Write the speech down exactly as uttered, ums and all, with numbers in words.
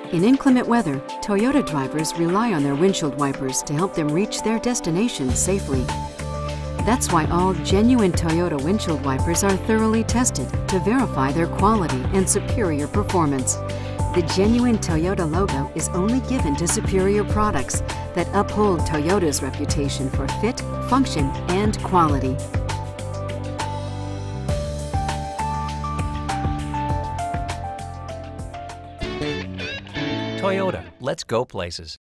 In inclement weather, Toyota drivers rely on their windshield wipers to help them reach their destination safely. That's why all genuine Toyota windshield wipers are thoroughly tested to verify their quality and superior performance. The genuine Toyota logo is only given to superior products that uphold Toyota's reputation for fit, function, and quality. Toyota, let's go places.